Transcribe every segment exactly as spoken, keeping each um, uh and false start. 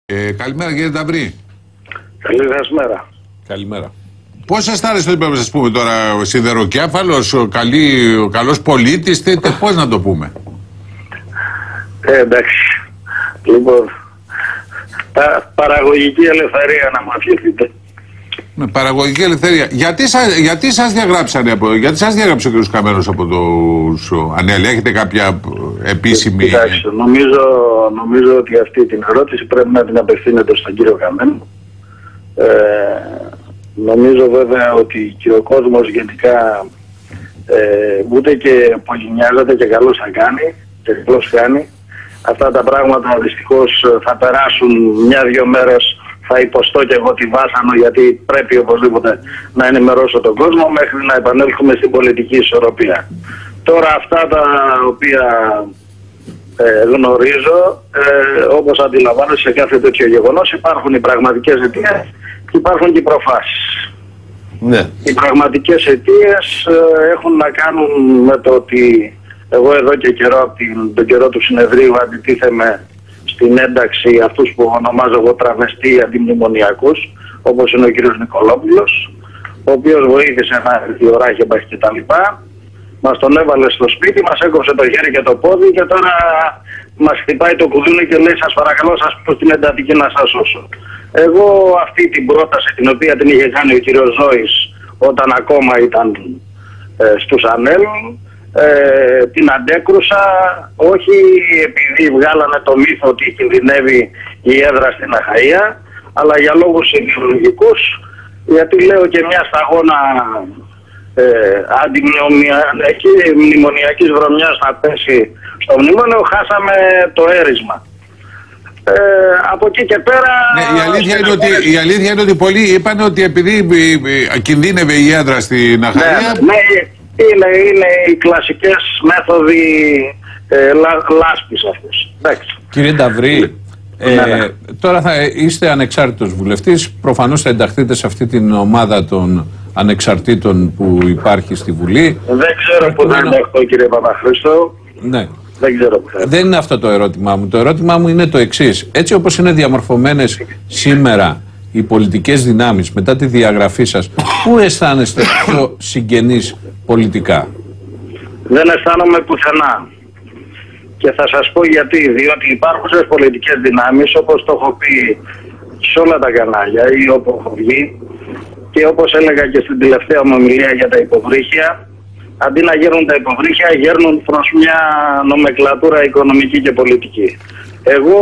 Ε, καλημέρα κύριε Νταυρή. Καλή σας μέρα. Καλημέρα. Πώς αισθάνεστε ότι πρέπει να σας πούμε τώρα, ο σιδεροκέφαλος, ο, καλή, ο καλός πολίτης, τε, τε, πώς να το πούμε? Ε, εντάξει. Λοιπόν, τα, παραγωγική ελευθερία να μαθηθείτε. Με παραγωγική ελευθερία. Γιατί σας, γιατί σας διαγράψανε από, γιατί σας διαγράψε ο κ. Καμένος από τους Ανέλη? Έχετε κάποια επίσημη... Κοιτάξτε, νομίζω, νομίζω ότι αυτή την ερώτηση πρέπει να την απευθύνετε στον κύριο Καμένο. Ε, νομίζω βέβαια ότι και ο κόσμος γενικά ε, ούτε και πολυνιάζεται και καλώς θα κάνει και καλώς κάνει. Αυτά τα πράγματα δυστυχώς θα περάσουν μια-δυο μέρες. Θα υποστώ και εγώ τη βάσανο, γιατί πρέπει οπωσδήποτε να ενημερώσω τον κόσμο μέχρι να επανέλθουμε στην πολιτική ισορροπία. Τώρα αυτά τα οποία ε, γνωρίζω, ε, όπως αντιλαμβάνομαι σε κάθε τέτοιο γεγονός, υπάρχουν οι πραγματικές αιτίες και υπάρχουν και οι προφάσεις. Ναι. Οι πραγματικές αιτίες ε, έχουν να κάνουν με το ότι εγώ εδώ και καιρό, από την, τον καιρό του συνεδρίου, αντιτίθεμαι στην ένταξη αυτούς που ονομάζω εγώ τραβεστή αντιμνημονιακούς, όπως είναι ο κύριος Νικολόπουλος, ο οποίος βοήθησε να έρθει ο Ράχεμπαχ και τα λοιπά. Μας τον έβαλε στο σπίτι, μας έκοψε το χέρι και το πόδι και τώρα μας χτυπάει το κουδούνι και λέει σας παρακαλώ σας πω στην εντατική να σας σώσω. Εγώ αυτή την πρόταση την οποία την είχε κάνει ο κύριος Ζώης όταν ακόμα ήταν ε, στους Ανέλ, Ε, την αντέκρουσα, όχι επειδή βγάλανε το μύθο ότι κινδυνεύει η έδρα στην Αχαΐα, αλλά για λόγους ιδεολογικούς, γιατί λέω και μια σταγόνα ε, αντιμνημονιακής βρωμιάς να πέσει στο μνημόνιο, χάσαμε το έρισμα. Ε, από εκεί και πέρα... Ναι, η, αλήθεια είναι ότι, η αλήθεια είναι ότι πολλοί είπαν ότι επειδή κινδύνευε η έδρα στην Αχαΐa... Ναι, ναι, Είναι, είναι οι κλασικές μέθοδοι ε, λά, λάσπης αυτές. Κύριε Νταυρή, ε, ναι, ναι. τώρα θα είστε ανεξάρτητος βουλευτής. Προφανώς θα ενταχθείτε σε αυτή την ομάδα των ανεξαρτήτων που υπάρχει στη Βουλή. Δεν ξέρω που θα ενταχθώ, κύριε Παπαχρήστο. Ναι. Δεν ξέρω που θα. Δεν είναι αυτό το ερώτημά μου. Το ερώτημά μου είναι το εξής. Έτσι όπως είναι διαμορφωμένες σήμερα οι πολιτικές δυνάμεις μετά τη διαγραφή σας, πού αισθάνεστε πιο συγγενείς πολιτικά? Δεν αισθάνομαι πουθενά. Και θα σας πω γιατί. Διότι υπάρχουν σε πολιτικές δυνάμεις, όπως το έχω πει σε όλα τα κανάλια ή όπου έχω βγει, και όπως έλεγα και στην τελευταία μου ομιλία για τα υποβρύχια, αντί να γέρνουν τα υποβρύχια, γέρνουν προς μια νομεκλατούρα οικονομική και πολιτική. Εγώ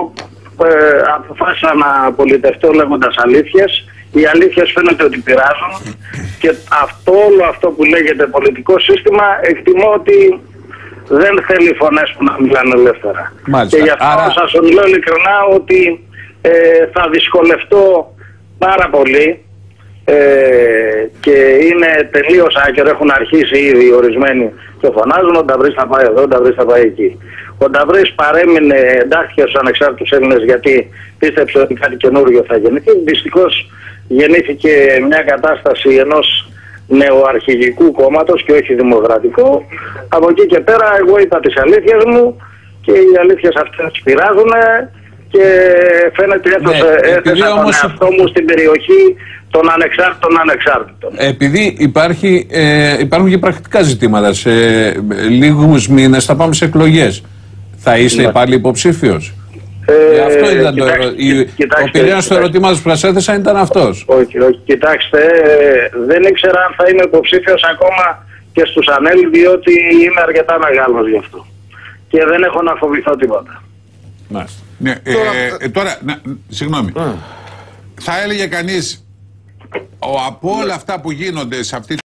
ε, αποφάσισα να πολιτευτώ λέγοντας αλήθειες. Οι αλήθειες φαίνεται ότι πειράζουν και αυτό, όλο αυτό που λέγεται πολιτικό σύστημα, εκτιμώ ότι δεν θέλει φωνές που να μιλάνε ελεύθερα. Μάλιστα. Και γι' αυτό Άρα... σας μιλώ ειλικρινά ότι ε, θα δυσκολευτώ πάρα πολύ ε, και είναι τελείως άκυρο. Έχουν αρχίσει ήδη ορισμένοι και φωνάζουν ο Νταυρής θα πάει εδώ, ο Νταυρής θα πάει εκεί. Ο Νταυρής παρέμεινε, εντάχθηκε στους ανεξάρτητους Έλληνες γιατί πίστεψε ότι κάτι καινούριο θα γεννηθεί. Δυστυχώς γεννήθηκε μια κατάσταση ενός νεοαρχηγικού κόμματος και όχι δημοκρατικού. Από εκεί και πέρα εγώ είπα τις αλήθειες μου και οι αλήθειες αυτές πειράζουν και φαίνεται έθεσα, ναι, έθεσα τον όμως... εαυτό μου στην περιοχή των ανεξάρτητων ανεξάρτητων. Επειδή υπάρχει, ε, υπάρχουν και πρακτικά ζητήματα. Σε λίγους μήνες θα πάμε σε εκλογές. Θα είστε ναι. πάλι υποψήφιος? Ε, αυτό ήταν κοιτάξτε, το ερω... κοιτάξτε, ο πυρήνας του ερωτήματος που σας έθεσα ήταν αυτός. Όχι, όχι. Κοιτάξτε, δεν ήξερα αν θα είμαι υποψήφιος ακόμα και στους Ανέλ, διότι είμαι αρκετά μεγάλος γι' αυτό. Και δεν έχω να φοβηθώ τίποτα. Μάλιστα. Ναι, ε, τώρα, ε, τώρα να, συγγνώμη. Mm. Θα έλεγε κανείς, ο, από όλα αυτά που γίνονται σε αυτή